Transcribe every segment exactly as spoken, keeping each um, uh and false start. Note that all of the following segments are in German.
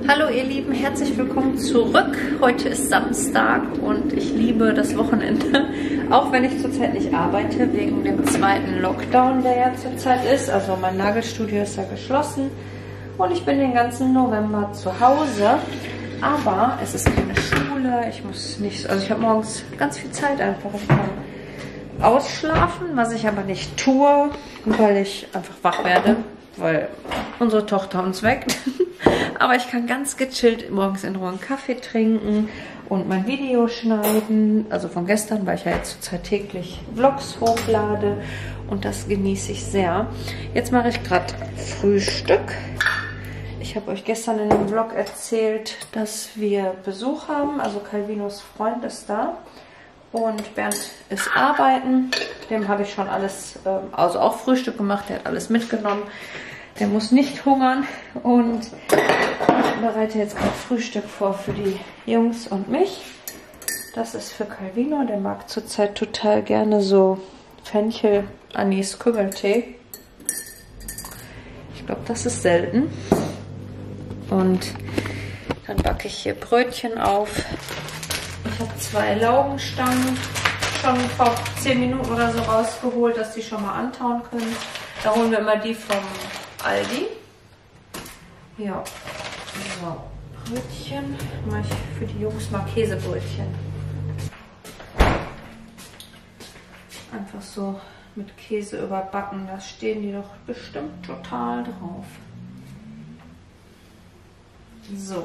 Hallo ihr Lieben, herzlich willkommen zurück. Heute ist Samstag und ich liebe das Wochenende, auch wenn ich zurzeit nicht arbeite, wegen dem zweiten Lockdown, der ja zurzeit ist. Also mein Nagelstudio ist ja geschlossen und ich bin den ganzen November zu Hause. Aber es ist keine Schule, ich muss nicht, also ich habe morgens ganz viel Zeit einfach. Ich kann ausschlafen, was ich aber nicht tue, weil ich einfach wach werde, weil unsere Tochter uns weckt. Aber ich kann ganz gechillt morgens in Ruhe einen Kaffee trinken und mein Video schneiden. Also von gestern, weil ich ja jetzt zurzeit täglich Vlogs hochlade. Und das genieße ich sehr. Jetzt mache ich gerade Frühstück. Ich habe euch gestern in dem Vlog erzählt, dass wir Besuch haben. Also Calvinos Freund ist da. Und Bernd ist arbeiten. Dem habe ich schon alles, also auch Frühstück gemacht. Der hat alles mitgenommen. Der muss nicht hungern und ich bereite jetzt gerade Frühstück vor für die Jungs und mich. Das ist für Calvino, der mag zurzeit total gerne so Fenchel, Anis, Kümmeltee. Ich glaube, das ist selten. Und dann backe ich hier Brötchen auf. Ich habe zwei Laugenstangen schon vor zehn Minuten oder so rausgeholt, dass die schon mal antauen können. Da holen wir immer die vom Aldi. Ja, so, Brötchen. Mache ich für die Jungs mal Käsebrötchen. Einfach so mit Käse überbacken. Da stehen die doch bestimmt total drauf. So.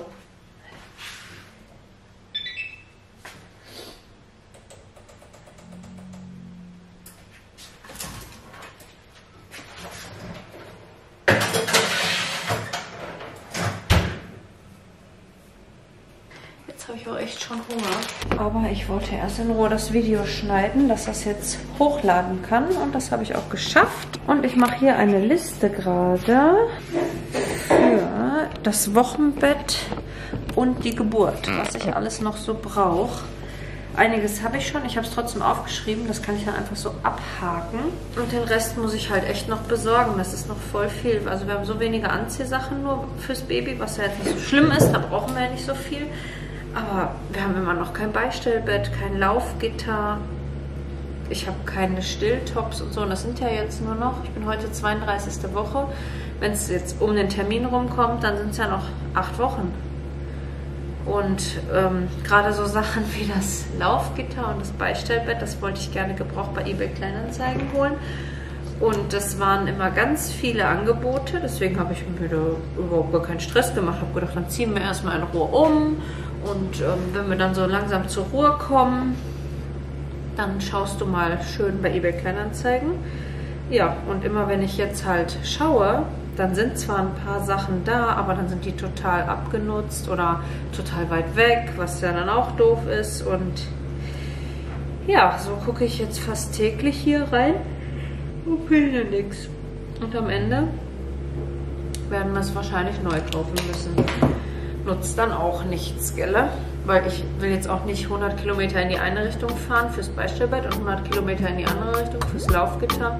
Habe ich auch echt schon Hunger. Aber ich wollte erst in Ruhe das Video schneiden, dass das jetzt hochladen kann. Und das habe ich auch geschafft. Und ich mache hier eine Liste gerade für das Wochenbett und die Geburt, was ich alles noch so brauche. Einiges habe ich schon. Ich habe es trotzdem aufgeschrieben. Das kann ich dann einfach so abhaken. Und den Rest muss ich halt echt noch besorgen. Das ist noch voll viel. Also wir haben so wenige Anziehsachen nur fürs Baby, was ja jetzt nicht so schlimm ist. Da brauchen wir ja nicht so viel. Aber wir haben immer noch kein Beistellbett, kein Laufgitter. Ich habe keine Stilltops und so. Und das sind ja jetzt nur noch, ich bin heute zweiunddreißigste Woche. Wenn es jetzt um den Termin rumkommt, dann sind es ja noch acht Wochen. Und ähm, gerade so Sachen wie das Laufgitter und das Beistellbett, das wollte ich gerne gebraucht bei eBay Kleinanzeigen holen. Und das waren immer ganz viele Angebote. Deswegen habe ich mir da überhaupt gar keinen Stress gemacht. Ich habe gedacht, dann ziehen wir erstmal in Ruhe um. Und ähm, wenn wir dann so langsam zur Ruhe kommen, dann schaust du mal schön bei eBay Kleinanzeigen. Ja, und immer wenn ich jetzt halt schaue, dann sind zwar ein paar Sachen da, aber dann sind die total abgenutzt oder total weit weg, was ja dann auch doof ist. Und ja, so gucke ich jetzt fast täglich hier rein und finde nichts. Und am Ende werden wir es wahrscheinlich neu kaufen müssen. Nutzt dann auch nichts, gell? Weil ich will jetzt auch nicht hundert Kilometer in die eine Richtung fahren fürs Beistellbett und hundert Kilometer in die andere Richtung fürs Laufgitter.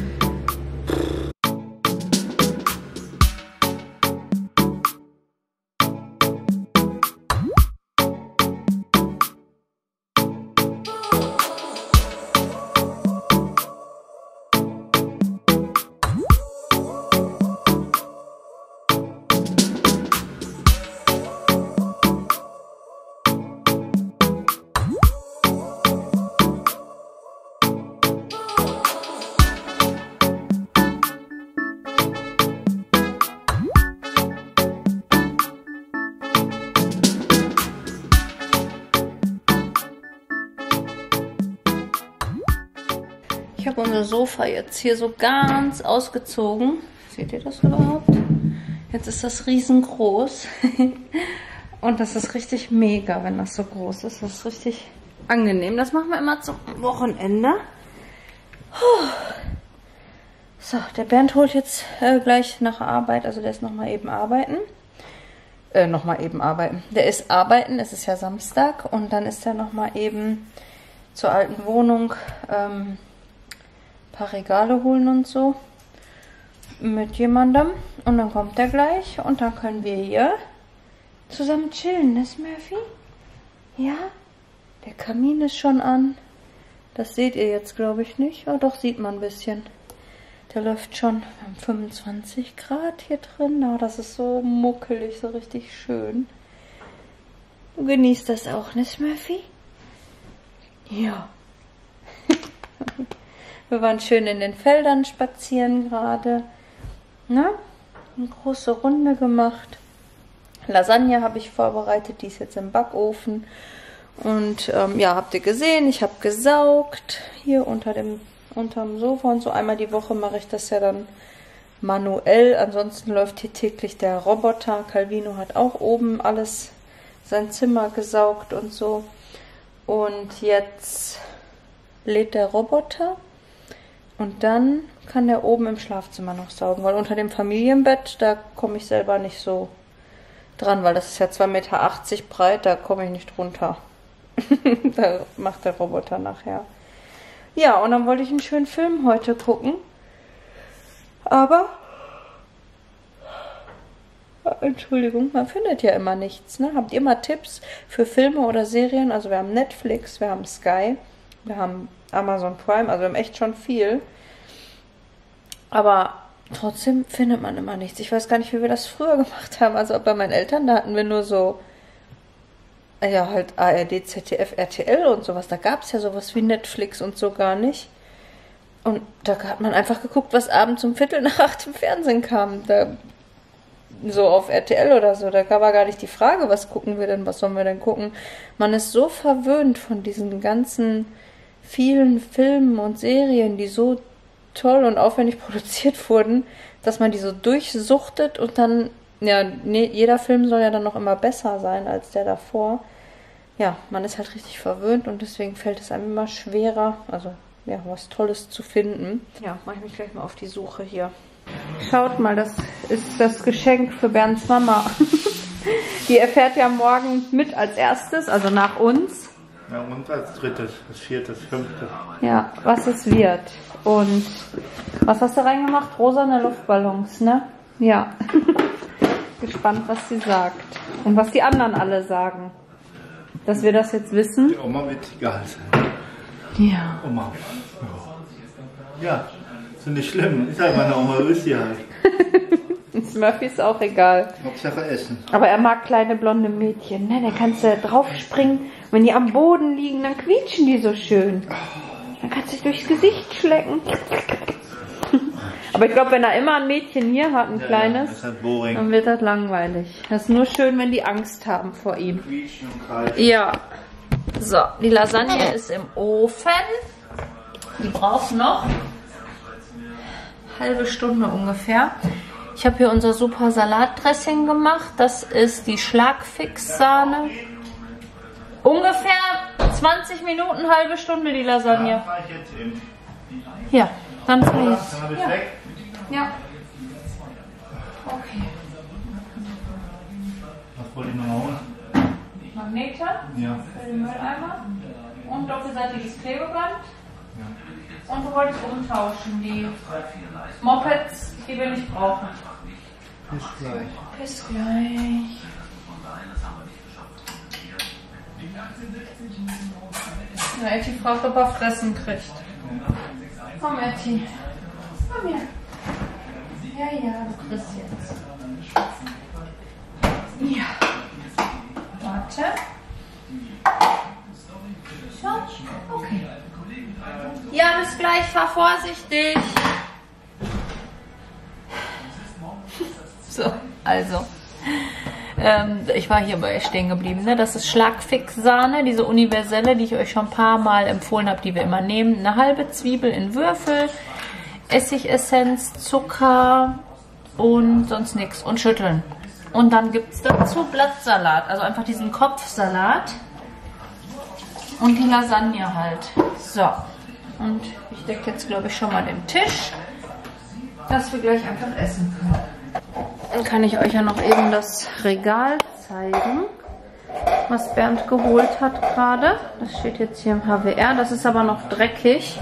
Ich habe unser Sofa jetzt hier so ganz ausgezogen. Seht ihr das überhaupt? Jetzt ist das riesengroß. Und das ist richtig mega, wenn das so groß ist. Das ist richtig angenehm. Das machen wir immer zum Wochenende. So, der Bernd holt jetzt äh, gleich nach Arbeit. Also der ist nochmal eben arbeiten. Äh, nochmal eben arbeiten. Der ist arbeiten, es ist ja Samstag. Und dann ist er nochmal eben zur alten Wohnung ähm, ein paar Regale holen und so. Mit jemandem. Und dann kommt er gleich. Und dann können wir hier zusammen chillen, ne, Smurfy? Ja? Der Kamin ist schon an. Das seht ihr jetzt, glaube ich, nicht. Oh, doch, sieht man ein bisschen. Der läuft schon fünfundzwanzig Grad hier drin. Oh, das ist so muckelig, so richtig schön. Du genießt das auch, ne, Smurfy? Ja. Wir waren schön in den Feldern spazieren gerade. Na? Eine große Runde gemacht. Lasagne habe ich vorbereitet, die ist jetzt im Backofen. Und ähm, ja, habt ihr gesehen, ich habe gesaugt hier unter dem, unterm Sofa und so. Einmal die Woche mache ich das ja dann manuell. Ansonsten läuft hier täglich der Roboter. Calvino hat auch oben alles, sein Zimmer gesaugt und so. Und jetzt lädt der Roboter und dann kann der oben im Schlafzimmer noch saugen. Weil unter dem Familienbett, da komme ich selber nicht so dran, weil das ist ja zwei Meter achtzig breit, da komme ich nicht runter. Da macht der Roboter nachher. Ja, und dann wollte ich einen schönen Film heute gucken. Aber, Entschuldigung, man findet ja immer nichts. Ne? Habt ihr mal Tipps für Filme oder Serien? Also wir haben Netflix, wir haben Sky, wir haben Amazon Prime, also wir haben echt schon viel. Aber trotzdem findet man immer nichts. Ich weiß gar nicht, wie wir das früher gemacht haben. Also bei meinen Eltern, da hatten wir nur so, ja, halt A R D, Z D F, R T L und sowas. Da gab es ja sowas wie Netflix und so gar nicht. Und da hat man einfach geguckt, was abends um Viertel nach acht im Fernsehen kam. Da, so auf R T L oder so. Da war gar nicht die Frage, was gucken wir denn, was sollen wir denn gucken. Man ist so verwöhnt von diesen ganzen vielen Filmen und Serien, die so toll und aufwendig produziert wurden, dass man die so durchsuchtet und dann, ja, nee, jeder Film soll ja dann noch immer besser sein als der davor. Ja, man ist halt richtig verwöhnt und deswegen fällt es einem immer schwerer, also ja, was Tolles zu finden. Ja, mache ich mich gleich mal auf die Suche hier. Schaut mal, das ist das Geschenk für Bernds Mama. Die erfährt ja morgen mit als erstes, also nach uns. Ja, und als drittes, als viertes, fünftes. Ja, was es wird. Und was hast du reingemacht? Rosane Luftballons, ne? Ja. Gespannt, was sie sagt. Und was die anderen alle sagen. Dass wir das jetzt wissen. Die Oma wird egal sein. Ja. Oma. Ja, ist nicht schlimm. Ist halt meine Oma Lucy halt. Smurfy ist auch egal. Hauptsache Essen. Aber er mag kleine blonde Mädchen. Ne? Da kannst du drauf springen. Wenn die am Boden liegen, dann quietschen die so schön. Dann kannst du dich durchs Gesicht schlecken. Aber ich glaube, wenn er immer ein Mädchen hier hat, ein ja, kleines, ja, das ist halt boring. Dann wird das langweilig. Das ist nur schön, wenn die Angst haben vor ihm. Ja. So, die Lasagne ist im Ofen. Die braucht noch eine halbe Stunde ungefähr. Ich habe hier unser super Salatdressing gemacht. Das ist die Schlagfix-Sahne. Ungefähr zwanzig Minuten, halbe Stunde die Lasagne. Ja, fahr ich jetzt hin. Ja, dann fahr ich jetzt. Dann ja. Weg. Ja. Okay. Was wollte ich noch holen? Magnete. Ja. Für den Mülleimer. Und doppelseitiges Klebeband. Ja. Und du wolltest umtauschen. Die Mopeds, die wir nicht brauchen. Bis gleich. Bis gleich. Na, Etty fragt, ob er Fressen kriegt. Komm, Etty. Komm her. Ja, ja, du kriegst jetzt. Ja. Warte. So, okay. Ja, bis gleich, fahr vorsichtig. So, also. Ähm, ich war hier bei euch stehen geblieben. Ne? Das ist Schlagfix-Sahne, diese universelle, die ich euch schon ein paar Mal empfohlen habe, die wir immer nehmen. Eine halbe Zwiebel in Würfel, Essigessenz, Zucker und sonst nichts. Und schütteln. Und dann gibt es dazu Blattsalat, also einfach diesen Kopfsalat. Und die Lasagne halt. So. Und ich decke jetzt, glaube ich, schon mal den Tisch, dass wir gleich einfach essen können. Dann kann ich euch ja noch eben das Regal zeigen, was Bernd geholt hat gerade. Das steht jetzt hier im H W R. Das ist aber noch dreckig.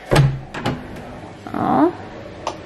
Ja.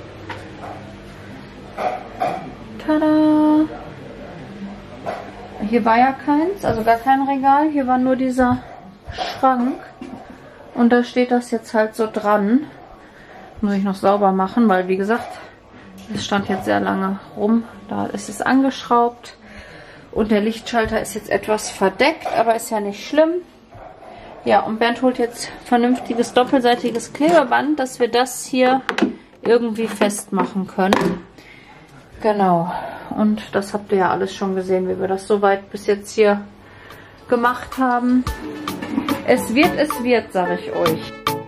Tada! hier war ja keins, also gar kein Regal. Hier war nur dieser Schrank. Und da steht das jetzt halt so dran. Muss ich noch sauber machen, weil wie gesagt, es stand jetzt sehr lange rum. Da ist es angeschraubt. Und der Lichtschalter ist jetzt etwas verdeckt, aber ist ja nicht schlimm. Ja, und Bernd holt jetzt vernünftiges doppelseitiges Klebeband, dass wir das hier irgendwie festmachen können. Genau. Und das habt ihr ja alles schon gesehen, wie wir das soweit bis jetzt hier gemacht haben. Es wird, es wird, sage ich euch.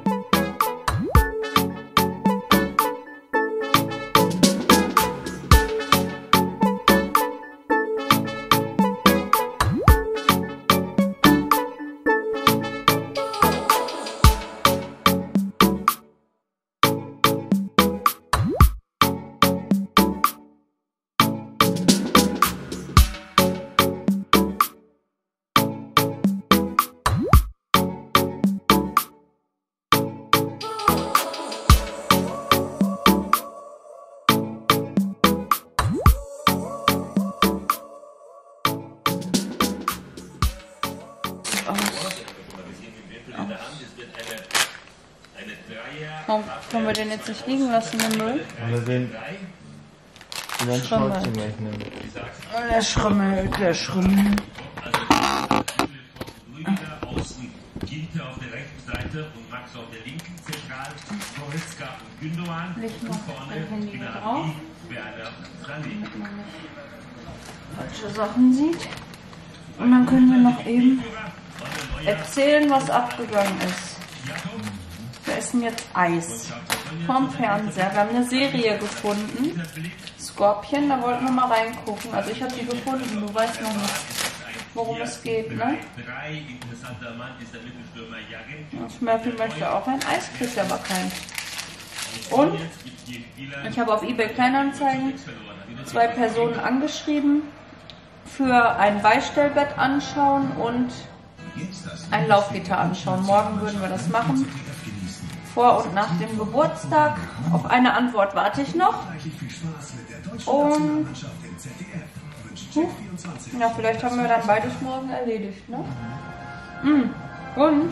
Warum können wir den jetzt nicht liegen lassen im Müll? Oder den, den ganzen Schmolz gleich nehmen. Oh, der schrummelt, der schrummelt. Außen Ginter auf der rechten Seite und Max auf der linken zentral, Goretzka und Gündogan und vorne Gnabry, Werner und Sané. Damit man nicht falsche Sachen sieht. Und dann können wir noch eben erzählen, was abgegangen ist. Wir essen jetzt Eis vom Fernseher. Wir haben eine Serie gefunden. Scorpion, da wollten wir mal reingucken. Also ich habe die gefunden, du weißt noch nicht, worum es geht, ne? Smurfy möchte auch ein Eis, kriegt aber keins. Und ich habe auf eBay Kleinanzeigen zwei Personen angeschrieben für ein Beistellbett anschauen und ein Laufgitter anschauen. Morgen würden wir das machen. Vor und nach dem Geburtstag. Auf eine Antwort warte ich noch. Und huch, ja, vielleicht haben wir dann beides morgen erledigt, ne? Mm. Und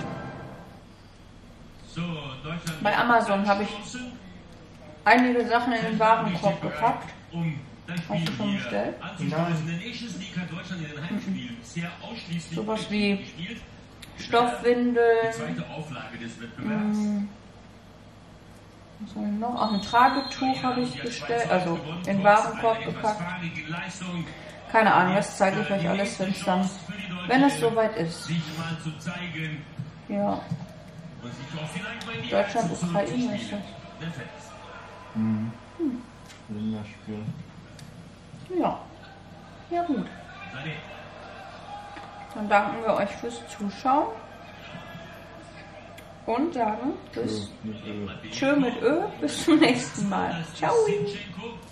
bei Amazon habe ich einige Sachen in den Warenkorb gepackt. Hast du schon bestellt? Nein. Sowas wie Stoffwindeln. Mh, was soll ich noch? Auch ein Tragetuch habe ich bestellt, also in den Warenkorb gepackt. Keine Ahnung, das zeige ich euch alles, wenn es dann, wenn es soweit ist. Ja. Deutschland, Ukraine ist das. Mhm. Hm. Länderspiel. Ja. Ja gut. Dann danken wir euch fürs Zuschauen. Und sagen bis Tschö mit Ö, bis zum nächsten Mal. Ciao.